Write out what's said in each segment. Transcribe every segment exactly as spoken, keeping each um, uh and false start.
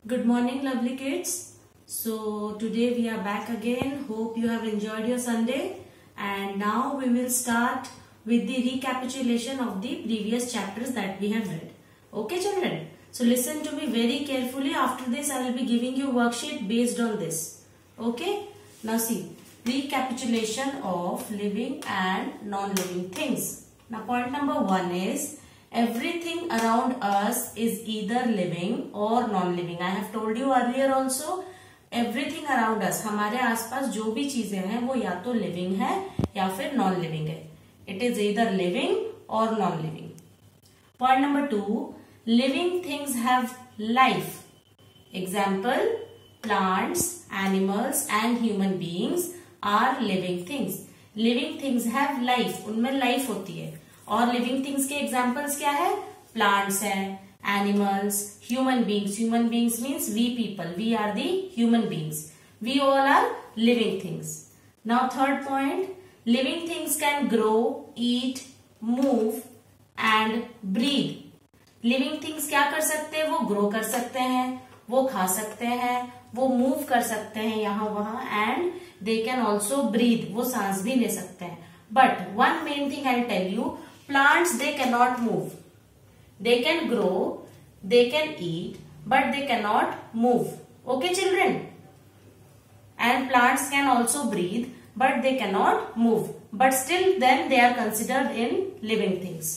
Good morning, lovely kids. So today we are back again. Hope you have enjoyed your Sunday. And now we will start with the recapitulation of the previous chapters that we have read. Okay, children? So listen to me very carefully. After this, I will be giving you worksheet based on this. Okay? Now see, recapitulation of living and non-living things. Now point number one is, everything around us is either living or non-living. I have told you earlier also, everything around us, हमारे आसपास जो भी चीजें हैं वो या तो living है या फिर non-living है. It is either living or non-living. Point number two, living things have life. Example, plants, animals and human beings are living things. Living things have life. उनमें life होती है. और लिविंग थिंग्स के examples क्या है? Plants है, animals, human beings. Human beings means we people. We are the human beings. We all are living things. Now third point, living things can grow, eat, move and breathe. Living things क्या कर सकते हैं? वो grow कर सकते हैं, वो खा सकते हैं, वो मूव कर सकते हैं यहाँ वहां, and they can also breathe. वो सांस भी ले सकते हैं. But one main thing I tell you, plants they cannot move. They can grow, they can eat, but they cannot move. Okay, children? And plants can also breathe, but they cannot move. But still then they are considered in living things.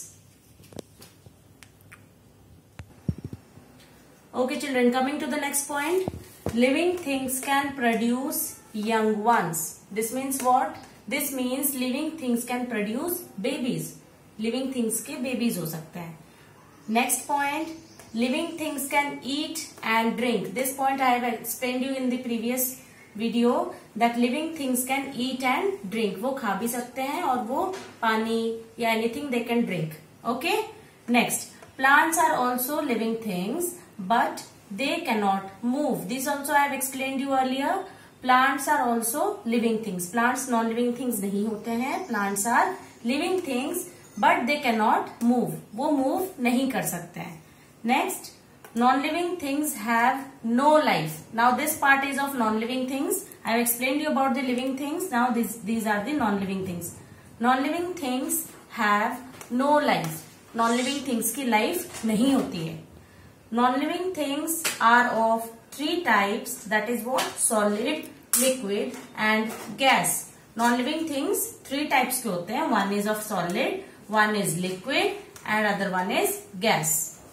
Okay, children, coming to the next point. Living things can produce young ones. This means what? This means living things can produce babies. Living things के babies हो सकते हैं. Next point, living things can eat and drink. This point I have explained you in the previous video that living things can eat and drink. वो खा भी सकते हैं और वो पानी या anything they can drink. Okay. Next, plants are also living things but they cannot move. This also I have explained you earlier. Plants are also living things. Plants non living things नहीं होते हैं. Plants are living things but they cannot move. वो move नहीं कर सकते हैं. Next, non living things have no life. Now this part is of non living things. I have explained you about the living things. Now this these are the non living things. Non living things have no life. Non living things की life नहीं होती है. Non living things are of three types, that is what? Solid, liquid and gas. Non living things three types के होते हैं. One is of solid, one is liquid and other one is gas.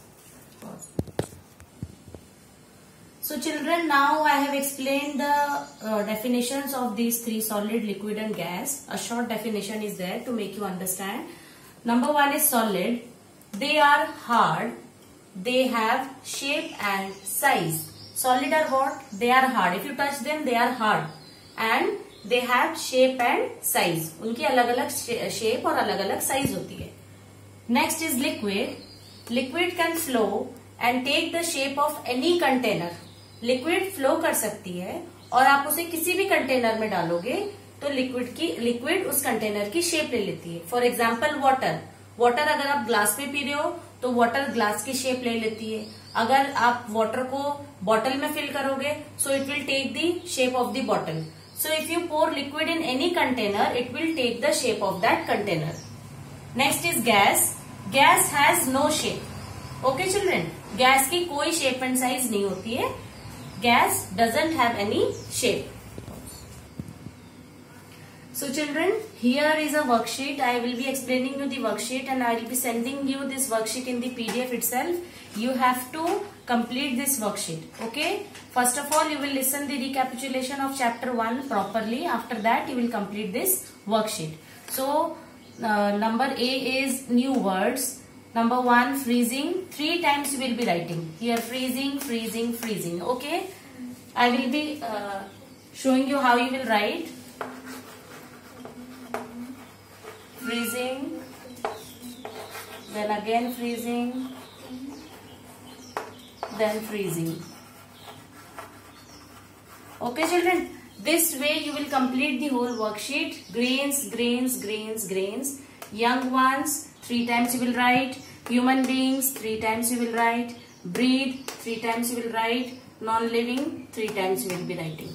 So children, now I have explained the uh, definitions of these three: solid, liquid and gas. A short definition is there to make you understand. Number one is solid. They are hard. They have shape and size. Solid are what? They are hard. If you touch them, they are hard. And they have shape and size. उनकी अलग अलग shape और अलग अलग size होती है. Next is liquid. Liquid can flow and take the shape of any container. Liquid flow कर सकती है और आप उसे किसी भी कंटेनर में डालोगे तो लिक्विड की लिक्विड उस कंटेनर की शेप ले लेती है. For example water. वाटर अगर आप ग्लास में पी रहे हो तो वाटर ग्लास की शेप ले लेती है. अगर आप वाटर को बॉटल में फिल करोगे so it will take the shape of the bottle. So if you pour liquid in any container, it will take the shape of that container. Next is gas. Gas has no shape. Okay children? Gas की कोई shape and size नहीं होती है. Gas doesn't have any shape. So children, here is a worksheet. I will be explaining you the worksheet and I will be sending you this worksheet in the P D F itself. You have to complete this worksheet. Okay? First of all, you will listen the recapitulation of chapter one properly. After that, you will complete this worksheet. So, uh, number A is new words. Number one, freezing. Three times you will be writing. Here, freezing, freezing, freezing. Okay? I will be uh, showing you how you will write. Freezing. Then again freezing. Then freezing. Okay children, this way you will complete the whole worksheet. Grains, grains, grains, grains. Young ones, three times you will write. Human beings, three times you will write. breed, three times you will write. Non-living, three times you will be writing.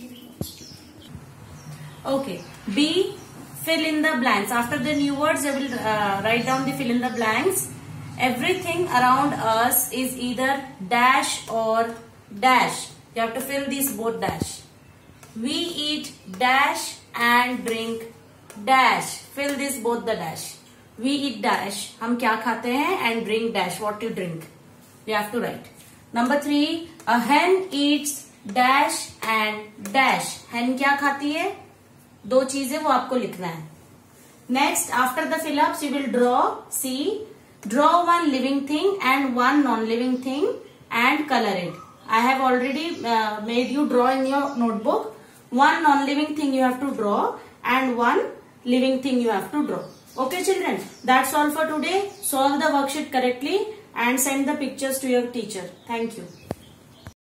Okay. B, fill in the blanks. After the new words, I will uh, write down the fill in the blanks. Everything around us is either dash or dash. You have to fill these both dash. We eat dash and drink dash. Fill this both the dash. We eat dash. हम क्या खाते हैं? And drink dash. What you drink? You have to write. Number three, a hen eats dash and dash. Hen क्या खाती है? दो चीजें वो आपको लिखना है. Next, after the fill-ups, you will draw. See, draw one living thing and one non-living thing and color it. I have already uh, made you draw in your notebook. One non-living thing you have to draw and one living thing you have to draw. Okay, children, that's all for today. Solve the worksheet correctly and send the pictures to your teacher. Thank you.